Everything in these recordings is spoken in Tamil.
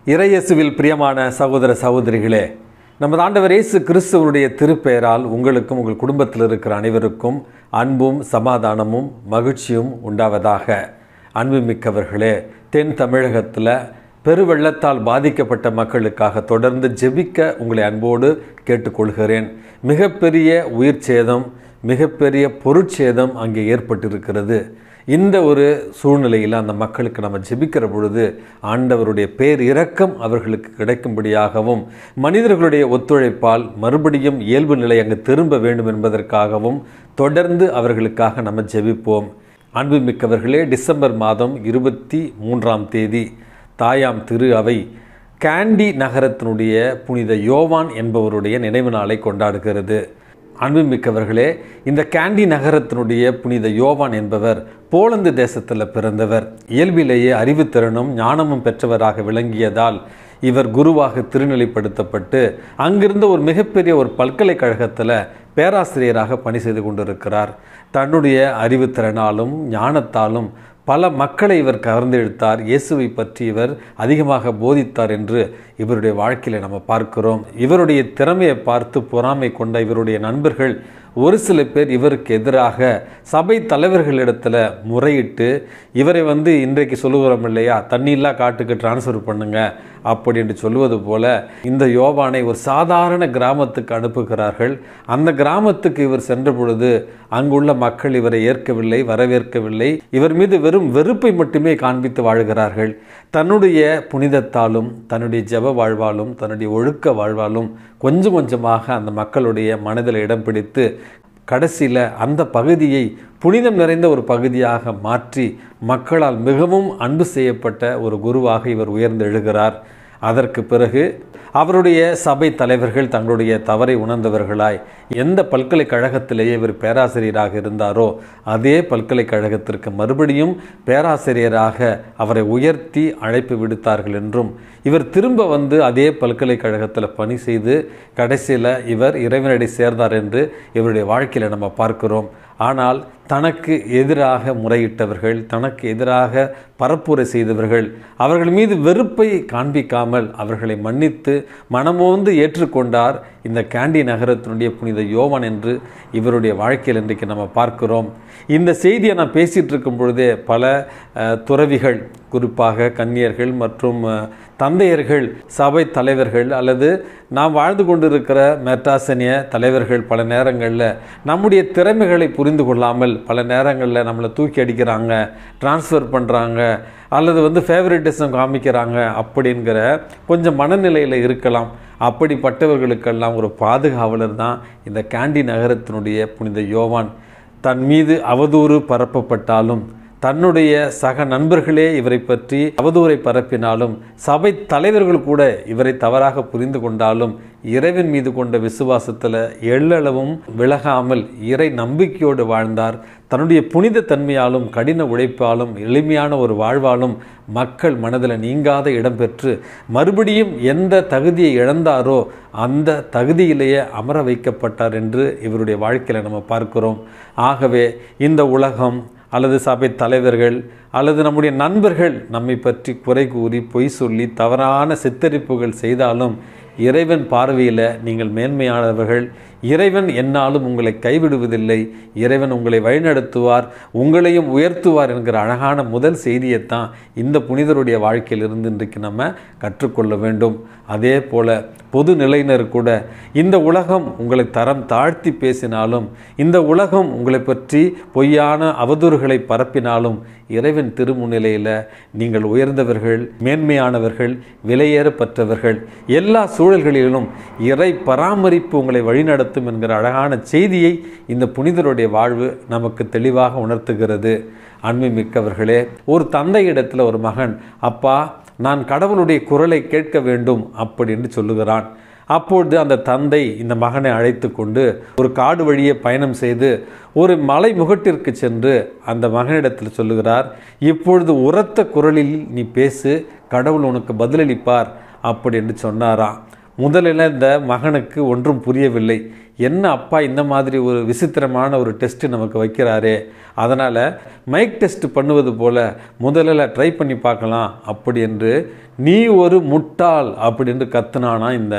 இறையேசுவில் பிரியமான சகோதர சகோதரிகளே, நமது ஆண்டவர் இயேசு கிறிஸ்துவனுடைய திருப்பெயரால் உங்களுக்கும் உங்கள் குடும்பத்தில் இருக்கிற அனைவருக்கும் அன்பும் சமாதானமும் மகிழ்ச்சியும் உண்டாவதாக. அன்புமிக்கவர்களே, தென் தமிழகத்தில் பெருவெள்ளத்தால் பாதிக்கப்பட்ட மக்களுக்காக தொடர்ந்து ஜெபிக்க உங்களை அன்போடு கேட்டுக்கொள்கிறேன். மிகப்பெரிய உயிர் சேதம், மிகப்பெரிய பொருட்சேதம் அங்கே ஏற்பட்டிருக்கிறது. இந்த ஒரு சூழ்நிலையில் அந்த மக்களுக்கு நம்ம ஜெபிக்கிற பொழுது ஆண்டவருடைய பேரிரக்கம் அவர்களுக்கு கிடைக்கும்படியாகவும், மனிதர்களுடைய ஒத்துழைப்பால் மறுபடியும் இயல்பு நிலை அங்கு திரும்ப வேண்டும் என்பதற்காகவும் தொடர்ந்து அவர்களுக்காக நம்ம ஜெபிப்போம். அன்புமிக்கவர்களே, டிசம்பர் மாதம் 23ஆம் தேதி தாயாம் திரு அவை கேண்டி நகரத்தினுடைய புனித யோவான் என்பவருடைய நினைவு நாளை கொண்டாடுகிறது. அன்புமிக்கவர்களே, இந்த கேண்டி நகரத்தினுடைய புனித யோவான் என்பவர் போலந்து தேசத்தில் பிறந்தவர். இயல்பிலேயே அறிவுத்திறனும் ஞானமும் பெற்றவராக விளங்கியதால் இவர் குருவாக திருநிலைப்படுத்தப்பட்டு அங்கிருந்த ஒரு மிகப்பெரிய ஒரு பல்கலைக்கழகத்தில் பேராசிரியராக பணி செய்து கொண்டிருக்கிறார். தன்னுடைய அறிவுத்திறனாலும் ஞானத்தாலும் பல மக்களை இவர் கவர்ந்தெழுத்தார். இயேசுவை பற்றி இவர் அதிகமாக போதித்தார் என்று இவருடைய வாழ்க்கையில் நம்ம பார்க்கிறோம். இவருடைய திறமையை பார்த்து பொறாமை கொண்ட இவருடைய நண்பர்கள் ஒரு சில பேர் இவருக்கு எதிராக சபை தலைவர்களிடத்தில் முறையிட்டு இவரை இன்றைக்கு சொல்லுகிறோம் இல்லையா, தண்ணியில்லா காட்டுக்கு டிரான்ஸ்ஃபர் பண்ணுங்க அப்படின்னு சொல்லுவது போல இந்த யோவானை ஒரு சாதாரண கிராமத்துக்கு அனுப்புகிறார்கள். அந்த கிராமத்துக்கு இவர் சென்ற பொழுது அங்குள்ள மக்கள் இவரை ஏற்கவில்லை, வரவேற்கவில்லை. இவர் மீது வெறும் வெறுப்பை மட்டுமே காண்பித்து வாழ்கிறார்கள். தன்னுடைய புனிதத்தாலும் தன்னுடைய ஜெப வாழ்வாலும் தன்னுடைய ஒழுக்க வாழ்வாலும் கொஞ்சம் கொஞ்சமாக அந்த மக்களுடைய மனதில் இடம் பிடித்து கடைசியில் அந்த பகுதியை புனிதம் நிறைந்த ஒரு பகுதியாக மாற்றி மக்களால் மிகவும் அன்பு செய்யப்பட்ட ஒரு குருவாக இவர் உயர்ந்தெழுகிறார். அதற்கு பிறகு அவருடைய சபை தலைவர்கள் தங்களுடைய தவறை உணர்ந்தவர்களாய் எந்த பல்கலைக்கழகத்திலேயே இவர் பேராசிரியராக இருந்தாரோ அதே பல்கலைக்கழகத்திற்கு மறுபடியும் பேராசிரியராக அவரை உயர்த்தி அழைப்பு விடுத்தார்கள் என்றும், இவர் திரும்ப அதே பல்கலைக்கழகத்தில் பணி செய்து கடைசியில் இவர் இறைவனடி சேர்ந்தார் என்று இவருடைய வாழ்க்கையில் நம்ம பார்க்கிறோம். ஆனால் தனக்கு எதிராக முறையிட்டவர்கள், தனக்கு எதிராக பரப்புரை செய்தவர்கள், அவர்கள் மீது வெறுப்பை காண்பிக்காமல் அவர்களை மன்னித்து மனமோந்து ஏற்றுக்கொண்டார் இந்த கேண்டி நகரத்தினுடைய புனித யோவான் என்று இவருடைய வாழ்க்கையில் இன்றைக்கு நம்ம பார்க்கிறோம். இந்த செய்தியை நான் பேசிகிட்டு இருக்கும் பொழுதே பல துறவிகள், குறிப்பாக கன்னியர்கள் மற்றும் தந்தையர்கள், சபை தலைவர்கள் அல்லது நாம் வாழ்ந்து கொண்டிருக்கிற மெட்ராசனிய தலைவர்கள் பல நேரங்களில் நம்முடைய திறமைகளை புரிந்து கொள்ளாமல் பல நேரங்களில் நம்மளை தூக்கி அடிக்கிறாங்க, டிரான்ஸ்ஃபர் பண்ணுறாங்க அல்லது ஃபேவரட்டிசம் காமிக்கிறாங்க அப்படிங்கிற கொஞ்சம் மனநிலையில் இருக்கலாம். அப்படிப்பட்டவர்களுக்கெல்லாம் ஒரு பாதுகாவலர் தான் இந்த கேண்டி நகரத்தினுடைய புனித யோவான். தன் மீது அவதூறு பரப்பப்பட்டாலும், தன்னுடைய சக நண்பர்களே இவரை பற்றி அவதூறை பரப்பினாலும், சபை தலைவர்கள் கூட இவரை தவறாக புரிந்து கொண்டாலும், இறைவன் மீது கொண்ட விசுவாசத்தில் எள்ளளவும் விலகாமல் இறை நம்பிக்கையோடு வாழ்ந்தார். தன்னுடைய புனித தன்மையாலும் கடின உழைப்பாலும் எளிமையான ஒரு வாழ்வாலும் மக்கள் மனதில் நீங்காத இடம்பெற்று மறுபடியும் எந்த தகுதியை இழந்தாரோ அந்த தகுதியிலேயே அமர வைக்கப்பட்டார் என்று இவருடைய வாழ்க்கையில் நம்ம பார்க்கிறோம். ஆகவே இந்த உலகம் அல்லது சபை தலைவர்கள் அல்லது நம்முடைய நண்பர்கள் நம்மை பற்றி குறை கூறி பொய் சொல்லி தவறான சித்தரிப்புகள் செய்தாலும் இறைவன் பார்வையில் நீங்கள் மேன்மையானவர்கள். இறைவன் என்னாலும் உங்களை கைவிடுவதில்லை. இறைவன் உங்களை வழிநடத்துவார், உங்களையும் உயர்த்துவார் என்கிற அழகான முதல் செய்தியைத்தான் இந்த புனிதருடைய வாழ்க்கையிலிருந்து இன்றைக்கு நம்ம கற்றுக்கொள்ள வேண்டும். அதே போல பொது நிலையினர் கூட இந்த உலகம் உங்களை தரம் தாழ்த்தி பேசினாலும், இந்த உலகம் உங்களை பற்றி பொய்யான அவதூறுகளை பரப்பினாலும் இறைவன் திருமுன்னிலையில் நீங்கள் உயர்ந்தவர்கள், மேன்மையானவர்கள், விலையேறப்பட்டவர்கள். எல்லா சூழல்களிலும் இறை பராமரிப்பு உங்களை வழிநடத்தும் என்கிற அழகான செய்தியை இந்த புனிதருடைய வாழ்வு நமக்கு தெளிவாக உணர்த்துகிறது. அன்புமிக்கவர்களே, ஒரு தந்தையிடத்தில் ஒரு மகன், அப்பா நான் கடவுளுடைய குரலை கேட்க வேண்டும் அப்படின்னு சொல்லுகிறான். அப்பொழுது அந்த தந்தை இந்த மகனை அழைத்து கொண்டு ஒரு காடு வழியே பயணம் செய்து ஒரு மலை முகட்டிற்கு சென்று அந்த மகனிடத்தில் சொல்லுகிறார், இப்பொழுது உரத்த குரலில் நீ பேசு, கடவுள் உனக்கு பதிலளிப்பார் அப்படின்னு சொன்னாராம். முதலில் இந்த மகனுக்கு ஒன்றும் புரியவில்லை. என்ன அப்பா இந்த மாதிரி ஒரு விசித்திரமான ஒரு டெஸ்ட்டு நமக்கு வைக்கிறாரே, அதனால் மைக் டெஸ்ட் பண்ணுவது போல் முதலில் ட்ரை பண்ணி பார்க்கலாம் அப்படி என்று நீ ஒரு முட்டாள் அப்படின்னு கத்துனானா இந்த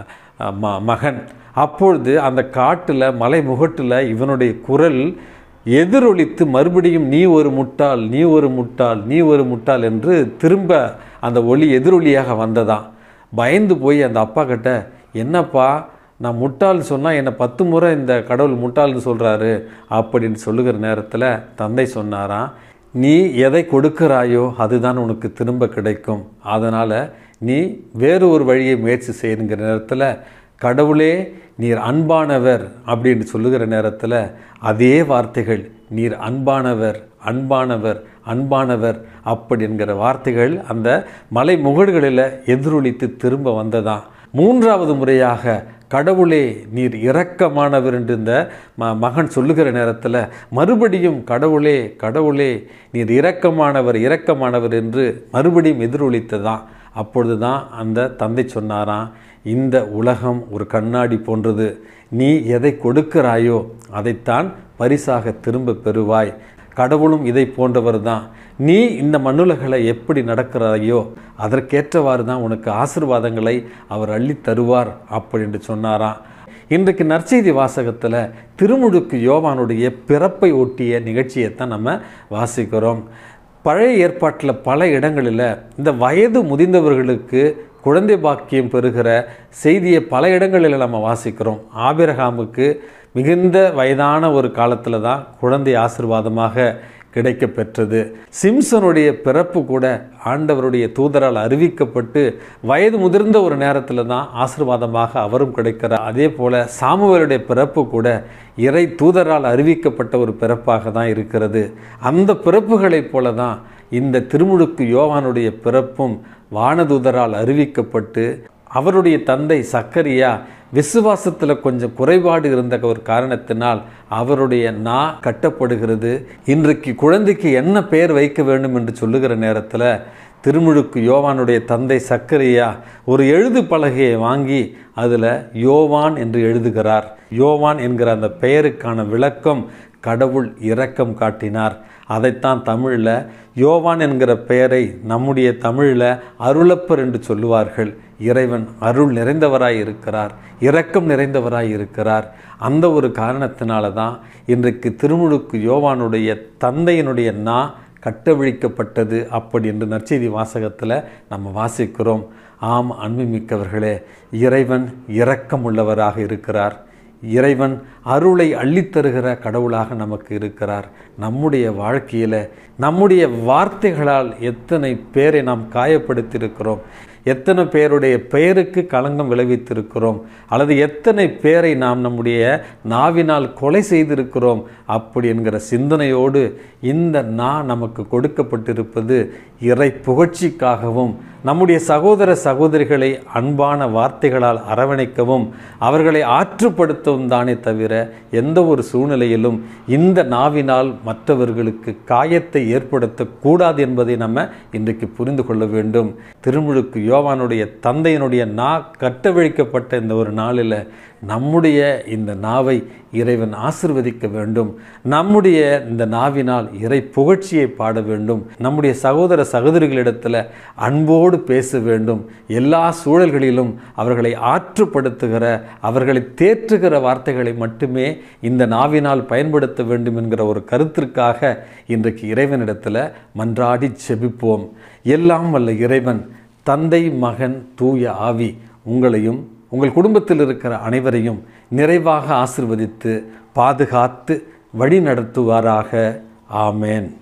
மகன். அப்பொழுது அந்த காட்டில் மலை முகட்டில் இவனுடைய குரல் எதிரொலித்து மறுபடியும் நீ ஒரு முட்டாள், நீ ஒரு முட்டாள், நீ ஒரு முட்டாள் என்று திரும்ப அந்த ஒலி எதிரொலியாக வந்ததாம். பயந்து போய் அந்த அப்பா கிட்ட, என்னப்பா நான் முட்டாள் சொன்னால் என்னை 10 முறை இந்த கடவுள் முட்டாள்னு சொல்கிறாரு அப்படின்னு சொல்லுகிற நேரத்தில் தந்தை சொன்னாராம், நீ எதை கொடுக்கிறாயோ அதுதான் உனக்கு திரும்ப கிடைக்கும். அதனால் நீ வேறு ஒரு வழியை முயற்சி செய்யுங்கிற நேரத்தில் கடவுளே நீர் அன்பானவர் அப்படின்னு சொல்லுகிற நேரத்தில் அதே வார்த்தைகள் நீர் அன்பானவர், அன்பானவர், அன்பானவர் அப்படிங்கிற வார்த்தைகள் அந்த மலை முகடுகளில் எதிரொலித்து திரும்ப வந்ததாம். 3வது முறையாக கடவுளே நீர் இரக்கமானவர் என்று இந்த மகன் சொல்லுகிற நேரத்தில் மறுபடியும் கடவுளே கடவுளே நீர் இரக்கமானவர், இரக்கமானவர் என்று மறுபடியும் எதிரொலித்ததான். அப்பொழுது தான் அந்த தந்தை சொன்னாராம், இந்த உலகம் ஒரு கண்ணாடி போன்றது, நீ எதை கொடுக்கிறாயோ அதைத்தான் பரிசாக திரும்ப பெறுவாய். கடவுளும் இதை போன்றவர் தான். நீ இந்த மண்ணுலகளை எப்படி நடக்கிறாயோ அதற்கேற்றவாறு தான் உனக்கு ஆசீர்வாதங்களை அவர் அள்ளி தருவார் அப்படின்னு சொன்னாராம். இன்றைக்கு நற்செய்தி வாசகத்தில் திருமுழுக்கு யோவானுடைய பிறப்பை ஒட்டிய நிகழ்ச்சியைத்தான் நம்ம வாசிக்கிறோம். பழைய ஏற்பாட்டில் பல இடங்களில் இந்த வயது முதிர்ந்தவர்களுக்கு குழந்தை பாக்கியம் பெறுகிற செய்தியை பல இடங்களில் நம்ம வாசிக்கிறோம். ஆபிரகாமுக்கு மிகுந்த வயதான ஒரு காலத்தில் தான் குழந்தை ஆசீர்வாதமாக கிடைக்க பெற்றது. சிம்சனுடைய பிறப்பு கூட ஆண்டவருடைய தூதரால் அறிவிக்கப்பட்டு வயது முதிர்ந்த ஒரு நேரத்தில் தான் ஆசீர்வாதமாக அவரும் கிடைக்கிறார். அதே போல் சாமுவேலுடைய பிறப்பு கூட இறை தூதரால் அறிவிக்கப்பட்ட ஒரு பிறப்பாக தான் இருக்கிறது. அந்த பிறப்புகளைப் போல தான் இந்த திருமுழுக்கு யோவானுடைய பிறப்பும் வானதூதரால் அறிவிக்கப்பட்டு அவருடைய தந்தை சக்கரியா விசுவாசத்தில் கொஞ்சம் குறைபாடு இருந்த ஒரு காரணத்தினால் அவருடைய நா கட்டப்படுகிறது. இன்றைக்கு குழந்தைக்கு என்ன பெயர் வைக்க வேண்டும் என்று சொல்லுகிற நேரத்தில் திருமுழுக்கு யோவானுடைய தந்தை சக்கரியா ஒரு எழுது பலகையை வாங்கி அதில் யோவான் என்று எழுதுகிறார். யோவான் என்கிற அந்த பெயருக்கான விளக்கம் கடவுள் இரக்கம் காட்டினார். அதைத்தான் தமிழில் யோவான் என்கிற பெயரை நம்முடைய தமிழில் அருளப்பர் என்று சொல்லுவார்கள். இறைவன் அருள் நிறைந்தவராய் இருக்கிறார், இரக்கம் நிறைந்தவராய் இருக்கிறார். அந்த ஒரு காரணத்தினால தான் இன்றைக்கு திருமுழுக்கு யோவானுடைய தந்தையினுடைய நா கட்டவிழிக்கப்பட்டது அப்படி என்று நற்செய்தி வாசகத்தில் நம்ம வாசிக்கிறோம். ஆம் அன்புமிக்கவர்களே, இறைவன் இரக்கம் உள்ளவராக இருக்கிறார். இறைவன் அருளை அள்ளித்தருகிற கடவுளாக நமக்கு இருக்கிறார். நம்முடைய வாழ்க்கையில் நம்முடைய வார்த்தைகளால் எத்தனை பேரை நாம் காயப்படுத்தியிருக்கிறோம், எத்தனை பேருடைய பெயருக்கு களங்கம் விளைவித்திருக்கிறோம், அல்லது எத்தனை பேரை நாம் நம்முடைய நாவினால் கொலை செய்திருக்கிறோம் அப்படி என்கிற சிந்தனையோடு இந்த நா நமக்கு கொடுக்கப்பட்டிருப்பது இறை புகழ்ச்சிக்காகவும் நம்முடைய சகோதர சகோதரிகளை அன்பான வார்த்தைகளால் அரவணைக்கவும் அவர்களை ஆற்றுப்படுத்தவும் தானே தவிர எந்த ஒரு சூழ்நிலையிலும் இந்த நாவினால் மற்றவர்களுக்கு காயத்தை ஏற்படுத்தக்கூடாது என்பதை நம்ம இன்றைக்கு புரிந்து கொள்ள வேண்டும். திருமுழுக்கு யோவானுடைய தந்தையினுடைய நா கட்டவிழ்க்கப்பட்ட இந்த ஒரு நாளில் நம்முடைய இந்த நாவை இறைவன் ஆசிர்வதிக்க வேண்டும். நம்முடைய இந்த நாவினால் இறை புகழ்ச்சியை பாட வேண்டும். நம்முடைய சகோதர சகோதரிகளிடத்தில் அன்போடு பேச வேண்டும். எல்லா சூழல்களிலும் அவர்களை ஆற்றுப்படுத்துகிற, அவர்களை தேற்றுகிற வார்த்தைகளை மட்டுமே இந்த நாவினால் பயன்படுத்த வேண்டும் என்கிற ஒரு கருத்திற்காக இன்றைக்கு இறைவனிடத்தில் மன்றாடி செபிப்போம். எல்லாம் வல்ல இறைவன் தந்தை, மகன், தூய ஆவி உங்களையும் உங்கள் குடும்பத்தில் இருக்கிற அனைவரையும் நிறைவாக ஆசிர்வதித்து பாதுகாத்து வழி நடத்துவாராக. ஆமேன்.